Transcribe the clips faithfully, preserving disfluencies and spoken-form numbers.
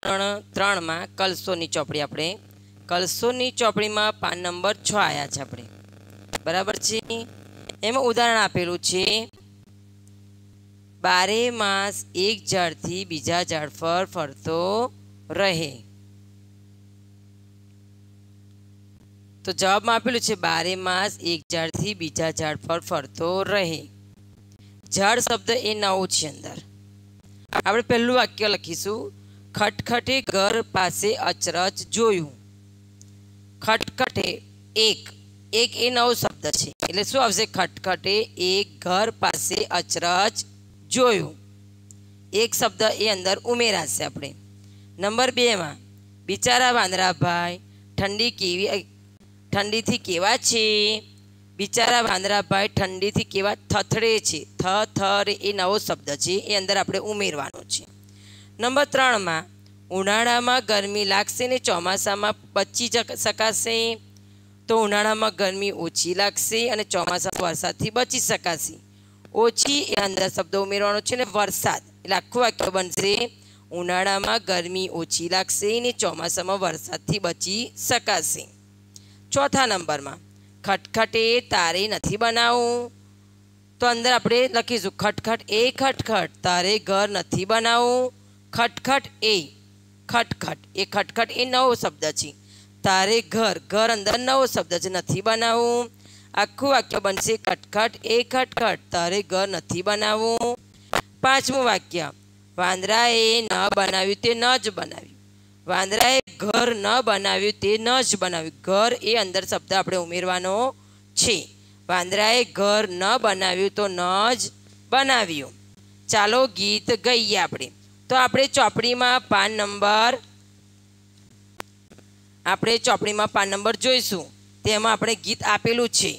ધોરણ ત્રણમાં કલસોની ચોપડી આપણે કલસોની ચોપડીમાં પાન નંબર છ આવ્યા છે આપણે, બરાબર છે। એમાં ઉદાહરણ આપેલું છે, બારે માસ એક ઝાડથી બીજા ઝાડ પર ફરતો રહે। તો જવાબમાં આપેલું છે બારે માસ એક ઝાડથી બીજા ઝાડ પર ફરતો રહે। ઝાડ શબ્દ એ નવો છે અંદર। આપણે પહેલું વાક્ય લખીશું, ખટખટે ઘર પાસે અચરજ જોયું। ખટખટે એક એક એ નવો શબ્દ છે એટલે શું આવશે? ખટખટે એક ઘર પાસે અચરજ જોયું, એક શબ્દ એ અંદર ઉમેરાશે આપણે। નંબર બે માં બિચારા વાંદરાભાઈ ઠંડી કેવી ઠંડીથી કેવા છે? બિચારા વાંદરાભાઈ ઠંડીથી કેવા થથડે છે। થ થર એ નવો શબ્દ છે, એ અંદર આપણે ઉમેરવાનો છે। નંબર ત્રણમાં ઉનાળામાં ગરમી લાગશે ને ચોમાસામાં બચી શકાશે? તો ઉનાળામાં ગરમી ઓછી લાગશે અને ચોમાસામાં વરસાદથી બચી શકાશે। ઓછી એ અંદર શબ્દ ઉમેરવાનો છે ને વરસાદ, એટલે આખું વાક્ય બનશે ઉનાળામાં ગરમી ઓછી લાગશે ને ચોમાસામાં વરસાદથી બચી શકાશે। ચોથા નંબરમાં ખટખટે તારે નથી બનાવવું, તો અંદર આપણે લખીશું ખટખટ એ ખટખટ તારે ઘર નથી બનાવવું। ખટખટ એ ખટખટ એ ખટખટ એ નવો શબ્દ છે, તારે ઘર ઘર અંદર નવો શબ્દ છે, નથી બનાવવું। આખું વાક્ય બનશે ખટખટ એ ખટખટ તારે ઘર નથી બનાવવું। પાંચમું વાક્ય વાંદરાએ ન બનાવ્યું તે ન જ બનાવ્યું। વાંદરાએ ઘર ન બનાવ્યું તે ન જ બનાવ્યું, ઘર એ અંદર શબ્દ આપણે ઉમેરવાનો છે। વાંદરાએ ઘર ન બનાવ્યું તો ન જ બનાવ્યું। ચાલો ગીત ગાઈએ આપણે। તો આપણે ચોપડીમાં પાન નંબર આપણે ચોપડીમાં પાન નંબર જોઈશું, તેમાં આપણે ગીત આપેલું છે,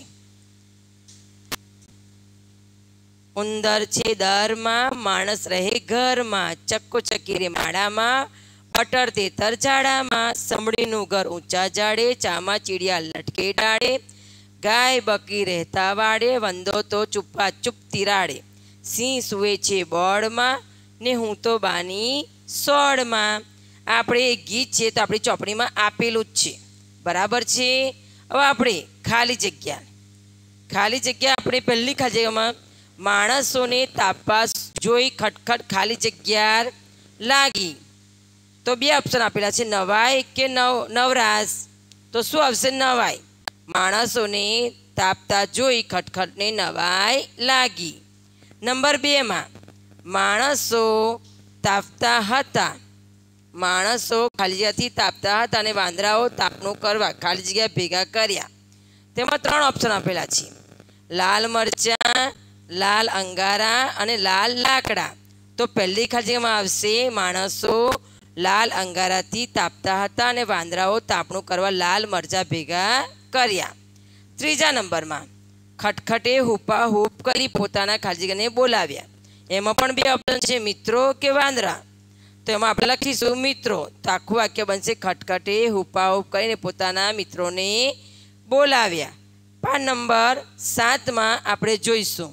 ઉંદર છે દરમાં માણસ રહે ઘરમાં, ચક્કો ચક્કી રે માળામાં અટર તેતર ઝાડામાં, સમડીનું ઘર ઊંચા ઝાડે, ચામાં ચીડિયા લટકે ડાળે, ગાય બકી રહેતા વાડે, વંદો તો ચૂપા ચૂપ તિરાડે, સિંહ સૂવે છે બોળમાં ને હું તો બાની સોળમાં। આપણે ગીત છે તો આપણી ચોપડીમાં આપેલું જ છે, બરાબર છે। હવે આપણે ખાલી જગ્યા ખાલી જગ્યા આપણે પહેલી ખાલી જગ્યામાં માણસોને તાપવા જોઈ ખટખટ ખાલી જગ્યા લાગી, તો બે ઓપ્શન આપેલા છે, નવાય કે નવ નવરાશ। તો શું આવશે? નવાય। માણસોને તાપતા જોઈ ખટખટને નવાય લાગી। નંબર બે માં માણસો તાપતા હતા, માણસો ખાલી જગ્યાથી તાપતા હતા અને વાંદરાઓ તાપણું કરવા ખાલી જગ્યા ભેગા કર્યા। તેમાં ત્રણ ઓપ્શન આપેલા છે, લાલ મરચાં, લાલ અંગારા અને લાલ લાકડા। તો પહેલી ખાલી જગ્યામાં આવશે માણસો લાલ અંગારાથી તાપતા હતા અને વાંદરાઓ તાપણું કરવા લાલ મરચાં ભેગા કર્યા। ત્રીજા નંબરમાં ખટખટે હુપા હુપ કરી પોતાના ખાલી જગ્યાને બોલાવ્યા। એમાં પણ બે ઓપ્શન છે, મિત્રો કે વાંદરા। તો એમાં આપણે લખીશું મિત્રો, તો આખું વાક્ય બનશે ખટખટે હુપા હુપ કરીને પોતાના મિત્રોને બોલાવ્યા। પાન નંબર સાતમાં આપણે જોઈશું,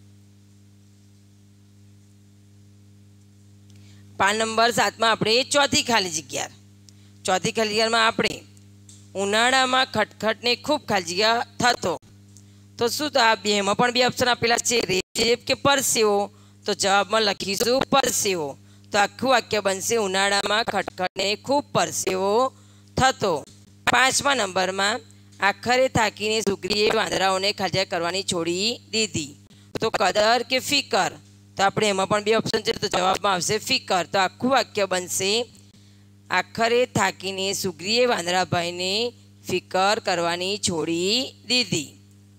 પાન નંબર સાતમાં આપણે ચોથી ખાલી જગ્યા ચોથી ખાલી જગ્યામાં આપણે ઉનાળામાં ખટખટને ખૂબ ખાલી જગ્યા થતો, તો શું? તો આ બેમાં પણ બે ઓપ્શન આપેલા છે, રેબ કે પરસેવો। તો જવાબમાં લખીશું પરસેવો, તો આખું વાક્ય બનશે ઉનાળામાં ખટખટને ખૂબ પરસેવો થતો। પાંચમા નંબરમાં આખરે થાકીને સુગ્રીએ વાંદરાઓને ખાલી જગ્યા કરવાની છોડી દીધી, તો કદર કે ફિકર। તો આપણે એમાં પણ બે ઓપ્શન છે, તો જવાબમાં આવશે ફિકર। તો આખું વાક્ય બનશે આખરે થાકીને સુગ્રીએ વાંદરાભાઈને ફિકર કરવાની છોડી દીધી।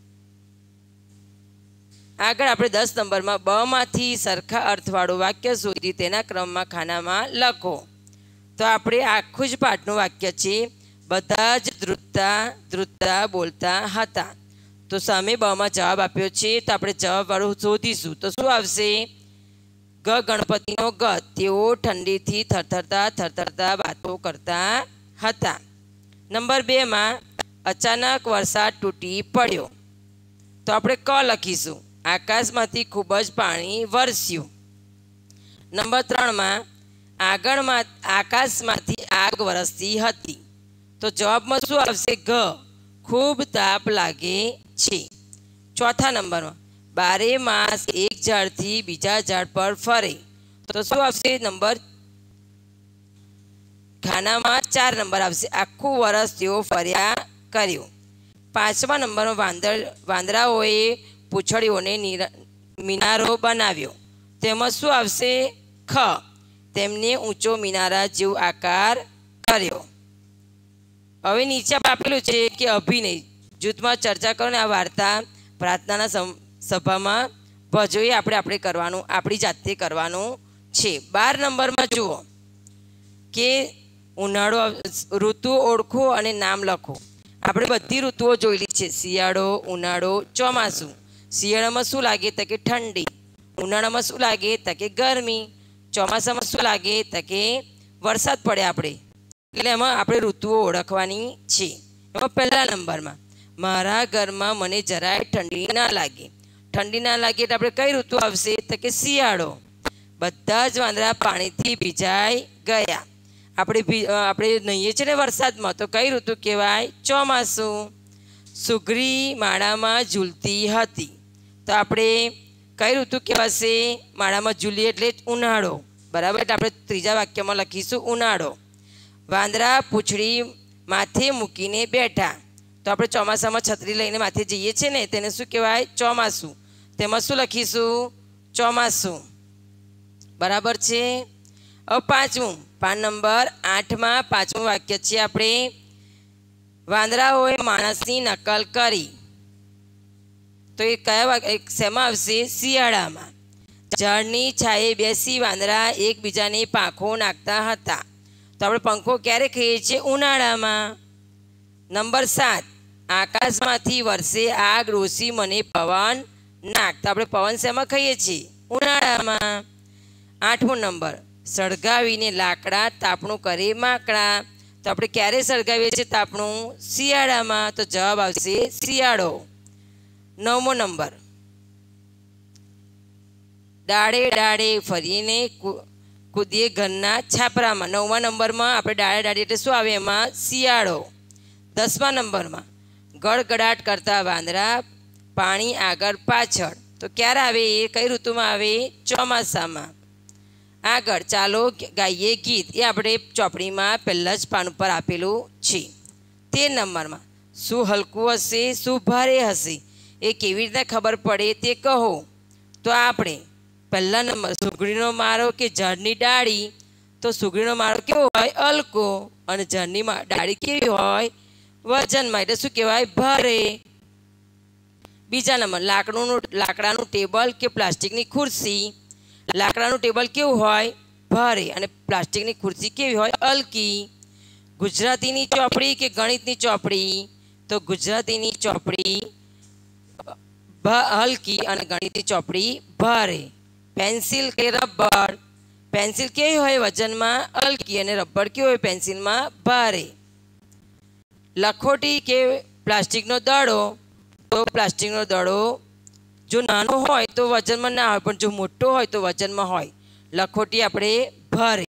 આગળ આપણે દસ નંબરમાં બ માંથી સરખા અર્થવાળું વાક્ય શોધી તેના ક્રમમાં ખાનામાં લખો। તો આપણે આખું જ પાઠનું વાક્ય છે, બધા જ ધ્રુતતા ધ્રુતતા બોલતા હતા। તો સામે બમાં જવાબ આપ્યો છે, તો આપણે જવાબવાળું શોધીશું। તો શું આવશે? ગ ગણપતિનો ગ, તેઓ ઠંડીથી થરથરતા થરથરતા વાતો કરતા હતા। નંબર બે માં અચાનક વરસાદ તૂટી પડ્યો, તો આપણે ક લખીશું, આકાશમાંથી ખૂબ જ પાણી વરસ્યું। નંબર ત્રણમાં આગળમાં આકાશમાંથી આગ વરસતી હતી. તો જવાબમાં શું આવશે? ઘ. ખૂબ તાપ લાગે છે. ચોથા નંબરમાં બારે માસ એક ઝાડથી બીજા ઝાડ પર ફરે. તો શું આવશે? નંબર ખાનામાં ચાર નંબર આવશે. આખું વર્ષ તેઓ ફર્યા કર્યું. પાંચમા નંબરમાં વાંદર વાંદરાઓએ પૂંછડીઓને મિનારો બનાવ્યો. તેમાં શું આવશે? ખ. તેમને ઊંચો મિનારા જેવો આકાર કર્યો. હવે નીચે આપેલું છે કે અભિનય જૂથમાં ચર્ચા કરો ને આ વાર્તા પ્રાર્થનાના સભામાં ભજવો. એ આપણે આપણે કરવાનું, આપણી જાતે કરવાનું છે. બાર નંબરમાં જુઓ કે ઉનાળો ઋતુ ઓળખો અને નામ લખો. આપણે બધી ઋતુઓ જોયેલી છે. શિયાળો, ઉનાળો, ચોમાસું. શિયાળામાં શું લાગે? તો કે ઠંડી. ઉનાળામાં શું લાગે? તો કે ગરમી. ચોમાસામાં શું લાગે? તો કે વરસાદ પડે આપણે. એટલે એમાં આપણે ઋતુઓ ઓળખવાની છે. એમાં પહેલા નંબરમાં મારા ઘરમાં મને જરાય ઠંડી ના લાગે. ઠંડી ના લાગે એટલે આપણે કઈ ઋતુ આવશે? તો કે શિયાળો. બધા જ વાંદરા પાણીથી ભીંજાઈ ગયા. આપણે આપણે નહીએ છીએ ને વરસાદમાં, તો કઈ ઋતુ કહેવાય? ચોમાસું. સુગરી માળામાં ઝૂલતી હતી. તો આપણે કઈ ઋતુ કહેવાશે? માળામાં ઝૂલીએ એટલે ઉનાળો. બરાબર. એટલે આપણે ત્રીજા વાક્યમાં લખીશું ઉનાળો. વાંદરા પૂંછડી માથે મૂકીને બેઠા. તો આપણે ચોમાસામાં છત્રી લઈને માથે જઈએ છીએ ને, તેને શું કહેવાય? ચોમાસું. તેમાં શું લખીશું? ચોમાસું. બરાબર છે. હવે પાંચમું, પાન નંબર આઠમાં પાંચમું વાક્ય છે આપણે વાંદરાઓએ માણસની નકલ કરી. તો એ કયા વાક્ય શેમાં આવશે? શિયાળામાં. ઝાડની છાયે બેસી વાંદરા એકબીજાને પાંખો નાખતા હતા. તો આપણે પંખો ક્યારે ખાઈએ છીએ? ઉનાળામાં. નંબર સાત, આકાશમાંથી વરસે આગ રોષી મને પવન નાખ. તો આપણે પવન શેમાં ખાઈએ છીએ? ઉનાળામાં. આઠમો નંબર, સળગાવીને લાકડા તાપણું કરે માકડા. તો આપણે ક્યારે સળગાવીએ છીએ તાપણું? શિયાળામાં. તો જવાબ આવશે શિયાળો. નવમો નંબર, ડાળે ડાળે ફરીને કૂદીએ ઘરના છાપરામાં. નવમા નંબરમાં આપણે ડાળે ડાળે એટલે શું આવે? એમાં શિયાળો. દસમા નંબરમાં ગડગડાટ કરતા વાંદરા પાણી આગળ પાછળ. તો ક્યારે આવે? એ કઈ ઋતુમાં આવે? ચોમાસામાં. આગળ ચાલો ગાઈએ ગીત. એ આપણે ચોપડીમાં પહેલાં જ પાન ઉપર આપેલું છે. તેર નંબરમાં શું હલકું હશે, શું ભારે હશે, એ કેવી રીતે ખબર પડે તે કહો. તો આપણે પહેલા નંબર સુગડીનો માળો કે ઝાડની ડાળી. તો સુગડીનો માળો કેવો હોય? હલકો. અને ઝાડની ડાળી કેવી હોય? વજનમાં. એટલે શું કહેવાય? ભારે. બીજા નંબર લાકડુંનું લાકડાનું ટેબલ કે પ્લાસ્ટિકની ખુરશી. લાકડાનું ટેબલ કેવું હોય? ભારે. અને પ્લાસ્ટિકની ખુરશી કેવી હોય? હલકી. ગુજરાતીની ચોપડી કે ગણિતની ચોપડી? તો ગુજરાતીની ચોપડી હલકી અને ગણિતની ચોપડી ભારે. પેન્સિલ કે રબર? પેન્સિલ કેવી હોય? વજનમાં હલકી. અને રબર કેવું હોય? પેન્સિલમાં ભારે. લખોટી કે પ્લાસ્ટિકનો દડો? તો પ્લાસ્ટિકનો દડો જો નાનો હોય તો વજનમાં ના હોય, પણ જો મોટો હોય તો વજનમાં હોય. લખોટી આપણે ભારે.